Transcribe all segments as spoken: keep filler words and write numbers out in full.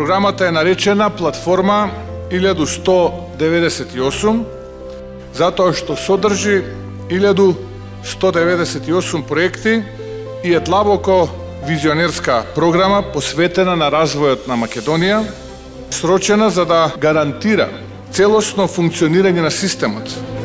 Програмата е наречена Платформа илјаду сто деветдесет и осум, затоа што содржи илјаду сто деветдесет и осум проекти и е длабоко визионерска програма посветена на развојот на Македонија, срочена за да гарантира целосно функционирање на системот.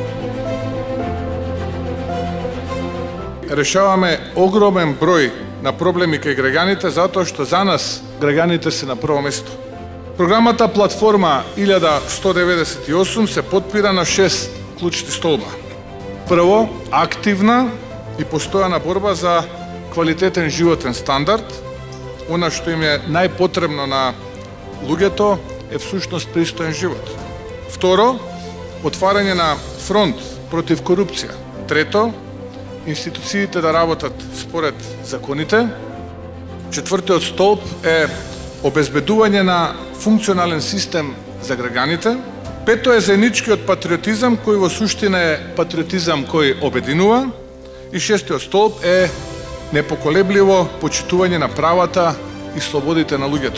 Решаваме огромен број на проблеми кај граѓаните, затоа што за нас граѓаните се на прво место. Програмата Платформа илјада сто деветдесет и осум се потпира на шест клучни столба. Прво, активна и постојана борба за квалитетен животен стандард. Она што им е најпотребно на луѓето е всушност пристоен живот. Второ, отварање на фронт против корупција. Трето, институциите да работат според законите. Четвртиот столб е обезбедување на функционален систем за граѓаните. Пето е заедничкиот патриотизам, кој во суштина е патриотизам кој обединува. И шестиот столб е непоколебливо почитување на правата и слободите на луѓето.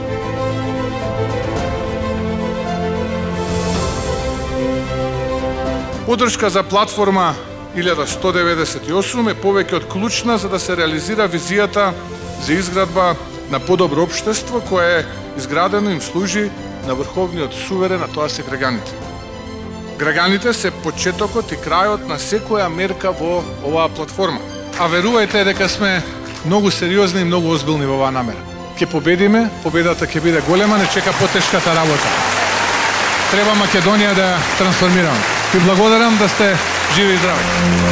Подршка за Платформа илјада сто деветдесет и осум е повеќе од клучна за да се реализира визијата за изградба на подобро општество кое е изградено им служи на врховниот суверен, а тоа се граѓаните. Граѓаните се почетокот и крајот на секоја мерка во оваа платформа. А верувајте дека сме многу сериозни и многу озбилни во оваа намера. Ќе победиме, победата ќе биде голема, не чека потешката работа. Треба Македонија да трансформираме. Ви благодарам да сте живи и здрави.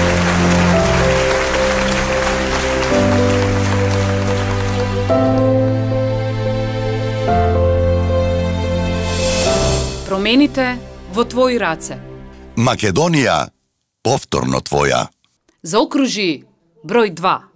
Промените во твои раце. Македонија повторно твоја. Заокружи број два.